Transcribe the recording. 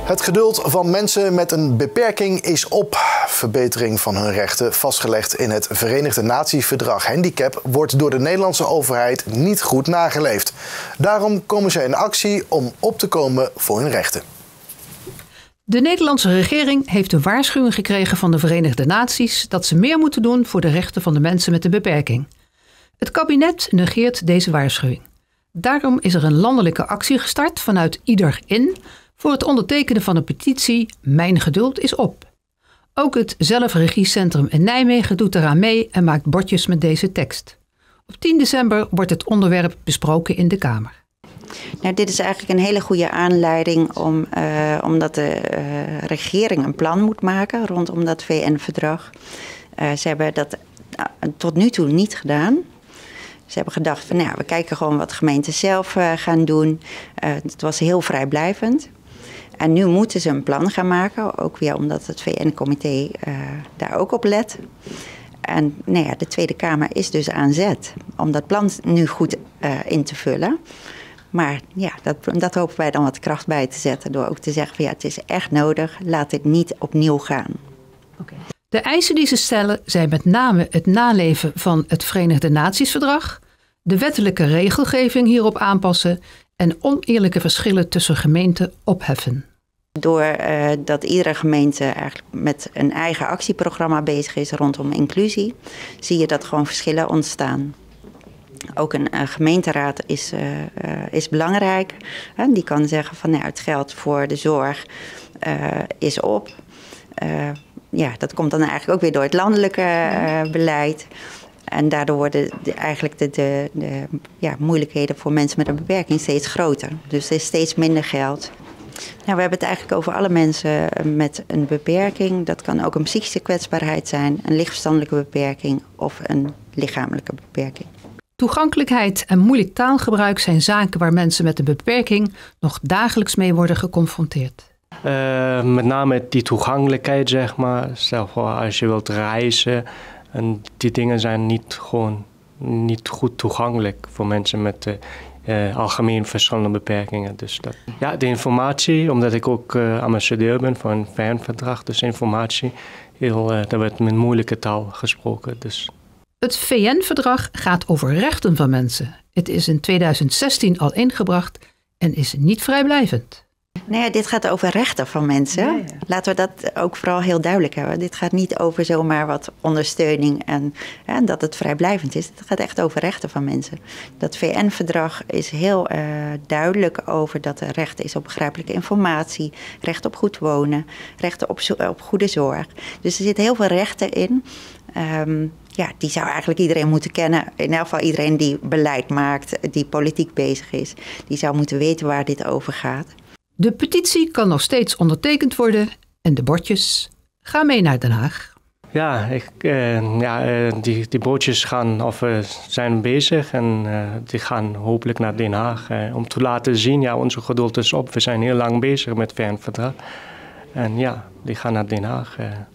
Het geduld van mensen met een beperking is op. Verbetering van hun rechten, vastgelegd in het Verenigde Naties-verdrag Handicap, wordt door de Nederlandse overheid niet goed nageleefd. Daarom komen ze in actie om op te komen voor hun rechten. De Nederlandse regering heeft een waarschuwing gekregen van de Verenigde Naties dat ze meer moeten doen voor de rechten van de mensen met een beperking. Het kabinet negeert deze waarschuwing. Daarom is er een landelijke actie gestart vanuit Iedereen voor het ondertekenen van een petitie Mijn geduld is op. Ook het Zelfregiecentrum in Nijmegen doet eraan mee en maakt bordjes met deze tekst. Op 10 december wordt het onderwerp besproken in de Kamer. Nou, dit is eigenlijk een hele goede aanleiding omdat de regering een plan moet maken rondom dat VN-verdrag. Ze hebben dat tot nu toe niet gedaan. Ze hebben gedacht van we kijken gewoon wat gemeenten zelf gaan doen. Het was heel vrijblijvend. En nu moeten ze een plan gaan maken, ook weer omdat het VN-comité daar ook op let. En de Tweede Kamer is dus aan zet om dat plan nu goed in te vullen. Maar ja, dat hopen wij dan wat kracht bij te zetten door ook te zeggen van het is echt nodig, laat dit niet opnieuw gaan. Okay. De eisen die ze stellen zijn met name het naleven van het Verenigde Naties-verdrag, de wettelijke regelgeving hierop aanpassen en oneerlijke verschillen tussen gemeenten opheffen. Doordat iedere gemeente eigenlijk met een eigen actieprogramma bezig is rondom inclusie, zie je dat gewoon verschillen ontstaan. Ook een gemeenteraad is belangrijk. Die kan zeggen van het geld voor de zorg is op. Dat komt dan eigenlijk ook weer door het landelijke beleid. En daardoor worden eigenlijk de moeilijkheden voor mensen met een beperking steeds groter. Dus er is steeds minder geld. Nou, we hebben het eigenlijk over alle mensen met een beperking. Dat kan ook een psychische kwetsbaarheid zijn, een lichtverstandelijke beperking of een lichamelijke beperking. Toegankelijkheid en moeilijk taalgebruik zijn zaken waar mensen met een beperking nog dagelijks mee worden geconfronteerd. Met name die toegankelijkheid, zeg maar. Stel voor als je wilt reizen. En die dingen zijn niet goed toegankelijk voor mensen met algemeen verschillende beperkingen. Dus de informatie, omdat ik ook ambassadeur ben voor een VN-verdrag, dus informatie, daar werd met moeilijke taal gesproken. Dus. Het VN-verdrag gaat over rechten van mensen. Het is in 2016 al ingebracht en is niet vrijblijvend. Dit gaat over rechten van mensen. Ja. Laten we dat ook vooral heel duidelijk hebben. Dit gaat niet over zomaar wat ondersteuning en dat het vrijblijvend is. Het gaat echt over rechten van mensen. Dat VN-verdrag is heel duidelijk over dat er recht is op begrijpelijke informatie, recht op goed wonen, rechten op goede zorg. Dus er zitten heel veel rechten in. Die zou eigenlijk iedereen moeten kennen. In elk geval iedereen die beleid maakt, die politiek bezig is. Die zou moeten weten waar dit over gaat. De petitie kan nog steeds ondertekend worden en de bordjes gaan mee naar Den Haag. Ja, die bordjes zijn bezig en die gaan hopelijk naar Den Haag. Om te laten zien, onze geduld is op. We zijn heel lang bezig met VN-verdrag. En die gaan naar Den Haag.